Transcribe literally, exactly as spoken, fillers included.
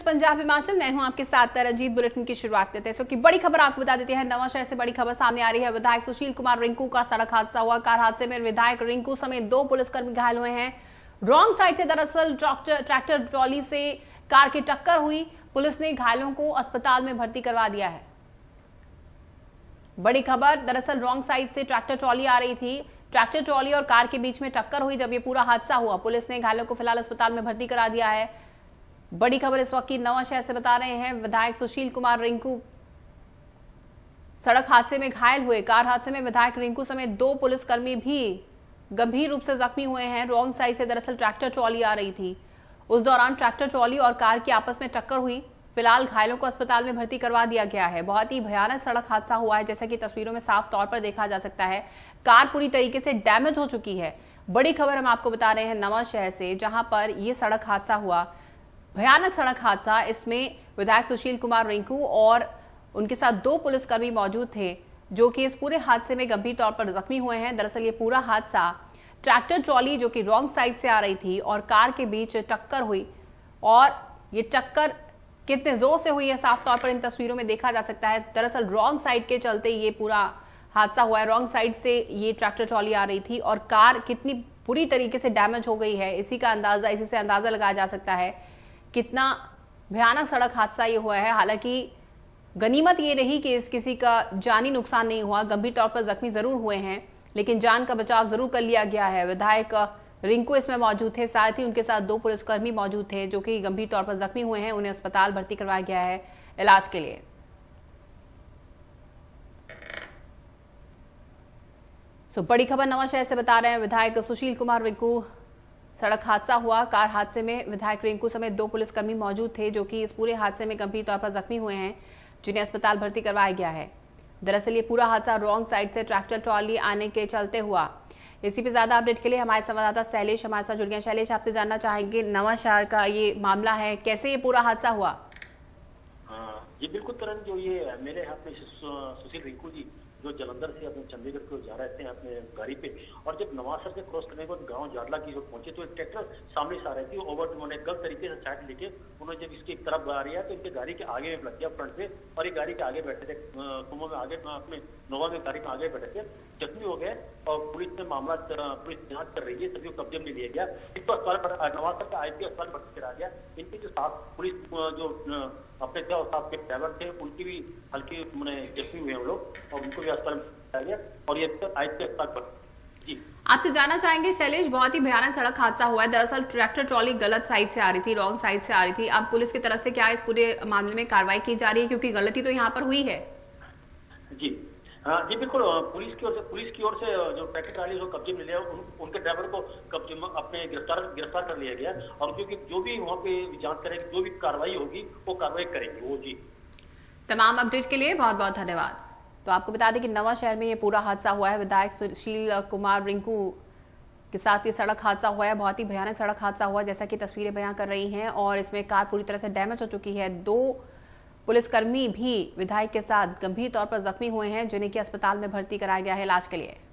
पंजाब हिमाचल, मैं हूं आपके साथ तरजीत। बुलेटिन की शुरुआत करते हैं। सो की बड़ी खबर आपको बता देते हैं। नवांशहर से बड़ी खबर सामने आ रही है। विधायक सुशील कुमार रिंकू का सड़क हादसा हुआ। कार हादसे में विधायक रिंकू समेत दो पुलिसकर्मी घायल हुए हैं। रॉन्ग साइड से दरअसल ट्रैक्टर ट्रॉली से कार की टक्कर हुई। पुलिस ने घायलों को अस्पताल में भर्ती करवा दिया है। बड़ी खबर, दरअसल रॉन्ग साइड से ट्रैक्टर ट्रॉली आ रही थी। ट्रैक्टर ट्रॉली और कार के बीच में टक्कर हुई जब ये पूरा हादसा हुआ। पुलिस ने घायलों को फिलहाल अस्पताल में भर्ती करा दिया है। बड़ी खबर इस वक्त की नवांशहर से बता रहे हैं। विधायक सुशील कुमार रिंकू सड़क हादसे में घायल हुए। कार हादसे में विधायक रिंकू समेत दो पुलिसकर्मी भी गंभीर रूप से जख्मी हुए हैं। रॉन्ग साइड से दरअसल ट्रैक्टर ट्रॉली आ रही थी। उस दौरान ट्रैक्टर ट्रॉली और कार की आपस में टक्कर हुई। फिलहाल घायलों को अस्पताल में भर्ती करवा दिया गया है। बहुत ही भयानक सड़क हादसा हुआ है, जैसा कि तस्वीरों में साफ तौर पर देखा जा सकता है। कार पूरी तरीके से डैमेज हो चुकी है। बड़ी खबर हम आपको बता रहे हैं नवांशहर से, जहां पर यह सड़क हादसा हुआ। भयानक सड़क हादसा। इसमें विधायक सुशील कुमार रिंकू और उनके साथ दो पुलिसकर्मी मौजूद थे, जो कि इस पूरे हादसे में गंभीर तौर पर जख्मी हुए हैं। दरअसल ये पूरा हादसा ट्रैक्टर ट्रॉली जो कि रॉन्ग साइड से आ रही थी और कार के बीच टक्कर हुई, और ये टक्कर कितने जोर से हुई है साफ तौर पर इन तस्वीरों में देखा जा सकता है। दरअसल रॉन्ग साइड के चलते ये पूरा हादसा हुआ है। रॉन्ग साइड से ये ट्रैक्टर ट्रॉली आ रही थी और कार कितनी बुरी तरीके से डैमेज हो गई है, इसी का अंदाजा इसी से अंदाजा लगाया जा सकता है कितना भयानक सड़क हादसा ये हुआ है। हालांकि गनीमत ये रही कि इस किसी का जानी नुकसान नहीं हुआ। गंभीर तौर पर जख्मी जरूर हुए हैं, लेकिन जान का बचाव जरूर कर लिया गया है। विधायक रिंकू इसमें मौजूद थे, साथ ही उनके साथ दो पुलिसकर्मी मौजूद थे जो कि गंभीर तौर पर जख्मी हुए हैं। उन्हें अस्पताल भर्ती करवाया गया है इलाज के लिए। सो बड़ी खबर नवांशहर से बता रहे हैं। विधायक सुशील कुमार रिंकू सड़क हादसा हुआ। कार हादसे में विधायक रिंकू समेत दो पुलिसकर्मी मौजूद थे, जो कि इस पूरे हादसे में गंभीर तौर पर जख्मी हुए हैं, जिन्हें अस्पताल भर्ती करवाया गया है। दरअसल ये पूरा हादसा रॉन्ग साइड से ट्रैक्टर ट्रॉली आने के चलते हुआ। इसी पे ज्यादा अपडेट के लिए हमारे संवाददाता शैलेश हमारे साथ जुड़ गए। शैलेश, आपसे जानना चाहेंगे, नवांशहर का ये मामला है, कैसे ये पूरा हादसा हुआ? जी बिल्कुल तुरंत जो ये मेरे हाथ में सुशील रिंकू जी जो जलंधर से अपने चंडीगढ़ को जा रहे थे अपने गाड़ी पे, और जब नवांशहर से क्रॉस करने के बाद गांव जाडला की जो पहुंचे तो एक ट्रैक्टर सामने से आ रही थी। ओवर उन्होंने गलत तरीके से साइड लेके उन्होंने जब इसकी तरफ आ रही है तो इनके गाड़ी के आगे में लग गया फ्रंट से, और ये गाड़ी के आगे बैठे थे सुमो में आगे अपने नोवा में गाड़ी में आगे बैठे थे, जख्मी हो गए। और पुलिस ने मामला पुलिस जांच कर रही है, सभी को कब्जे में लिया गया। इनको अस्पताल नवांशहर का आईपी अस्पताल भर्ती करा गया। इनके जो साथ पुलिस जो अपने जो साथ के ड्राइवर थे उनकी भी हल्की मैंने जख्मी हुए हम लोग, और उनको भी अस्पताल और ये आईपी अस्पताल पर। जी आपसे जानना चाहेंगे शैलेश, बहुत ही भयानक सड़क हादसा हुआ है। दरअसल ट्रैक्टर ट्रॉली गलत साइड से आ रही थी, रॉन्ग साइड से आ रही थी। अब पुलिस की तरफ से क्या इस पूरे मामले में कार्रवाई की जा रही है, क्योंकि गलती तो यहाँ पर हुई है? जी हाँ जी बिल्कुल, पुलिस की ओर से पुलिस की ओर से जो ट्रैक्टर ट्रॉली जो कब्जे में लिया उन, उनके ड्राइवर को कब्जे में अपने गिरफ्तार गिरफ्तार कर लिया गया, और क्योंकि जो भी वहाँ पे जांच करेंगे, जो भी कार्रवाई होगी वो कार्रवाई करेंगे वो। जी तमाम अपडेट के लिए बहुत बहुत धन्यवाद। तो आपको बता दें कि नवांशहर में ये पूरा हादसा हुआ है। विधायक सुशील कुमार रिंकू के साथ ये सड़क हादसा हुआ है। बहुत ही भयानक सड़क हादसा हुआ, जैसा कि तस्वीरें बयां कर रही हैं, और इसमें कार पूरी तरह से डैमेज हो चुकी है। दो पुलिसकर्मी भी विधायक के साथ गंभीर तौर पर जख्मी हुए हैं, जिन्हें कि अस्पताल में भर्ती कराया गया है इलाज के लिए।